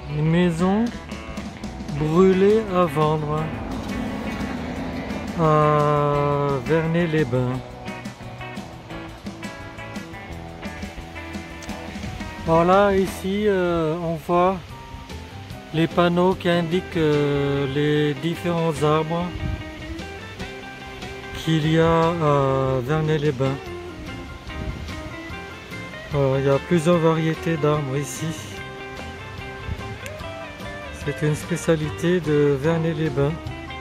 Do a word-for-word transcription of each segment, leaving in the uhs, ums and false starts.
Une maison brûlée à vendre à Vernet-les-Bains. Alors là, ici, euh, on voit les panneaux qui indiquent euh, les différents arbres qu'il y a à Vernet-les-Bains. Alors, il y a plusieurs variétés d'arbres ici. C'est une spécialité de Vernet-les-Bains.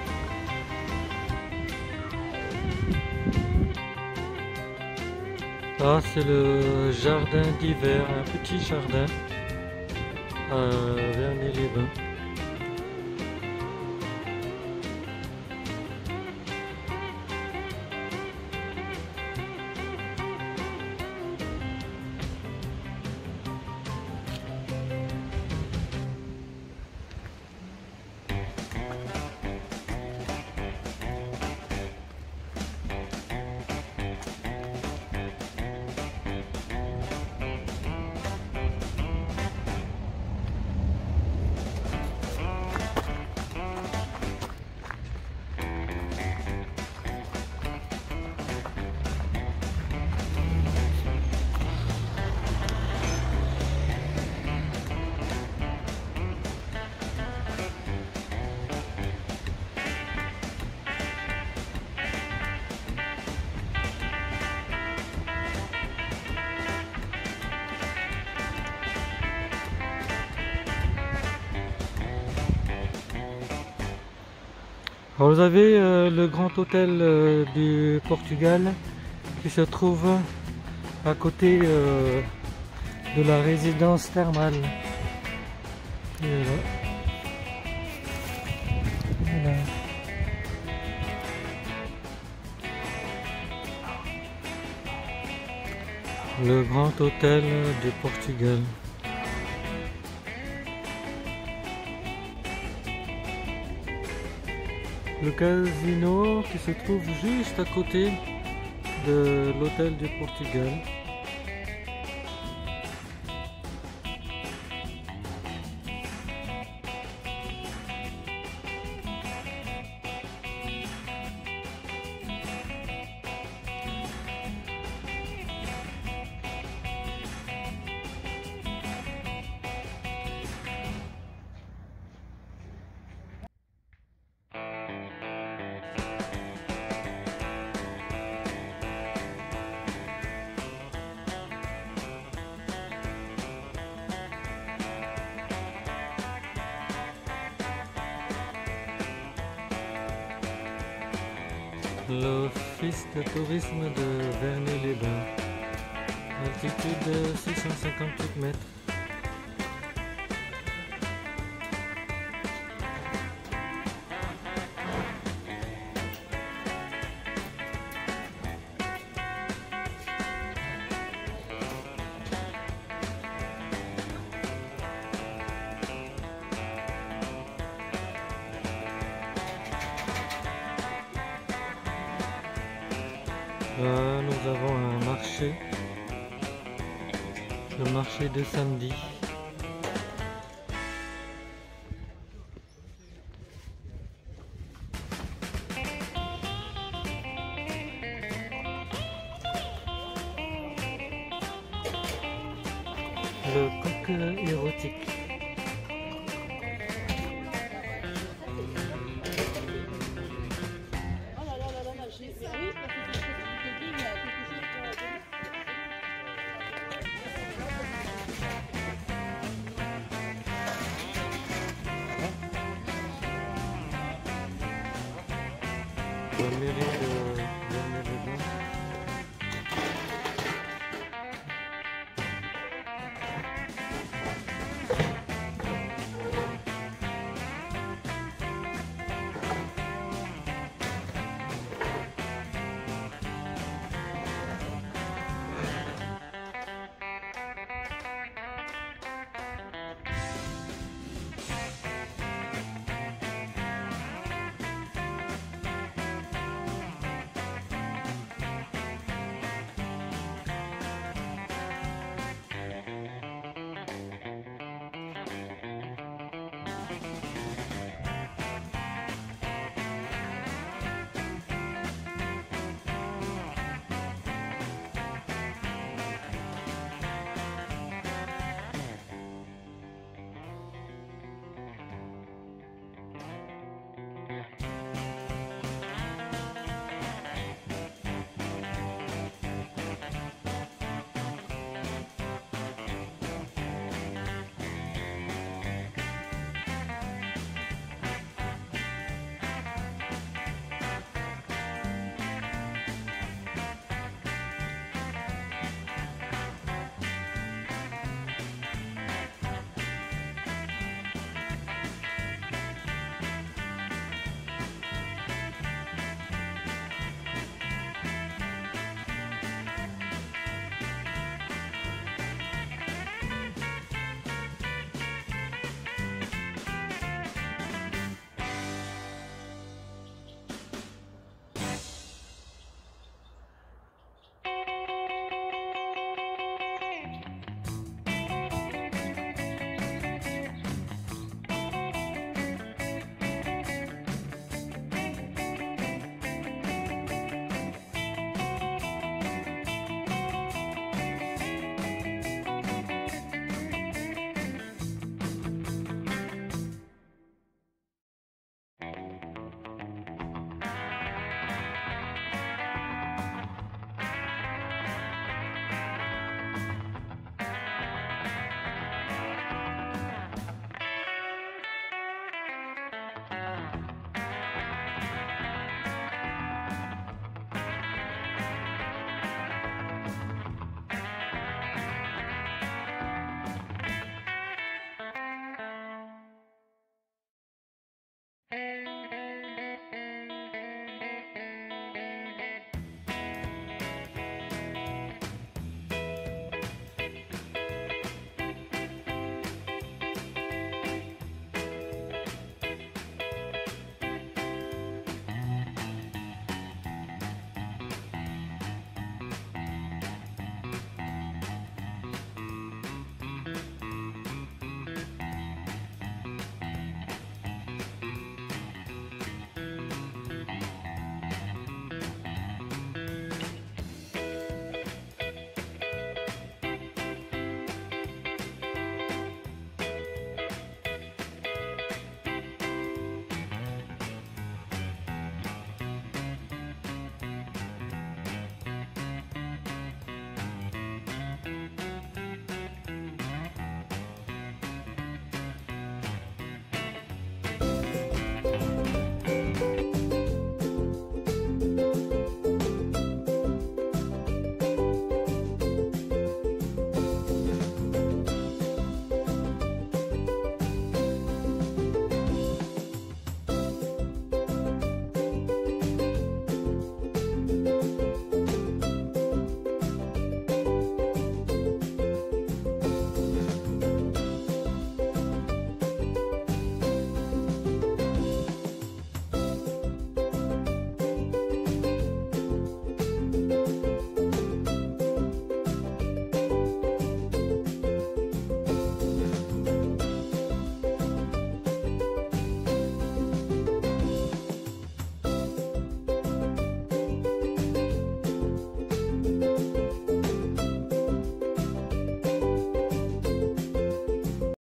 Là, c'est le jardin d'hiver, un petit jardin à Vernet-les-Bains. Alors vous avez euh, le grand hôtel euh, du Portugal qui se trouve à côté euh, de la résidence thermale. Et là. Voilà. Le grand hôtel du Portugal. Le casino qui se trouve juste à côté de l'hôtel du Portugal. L'office de tourisme de Vernet-les-Bains. Altitude six cent cinquante-huit mètres. Là, nous avons un marché, le marché de samedi. Le coq érotique.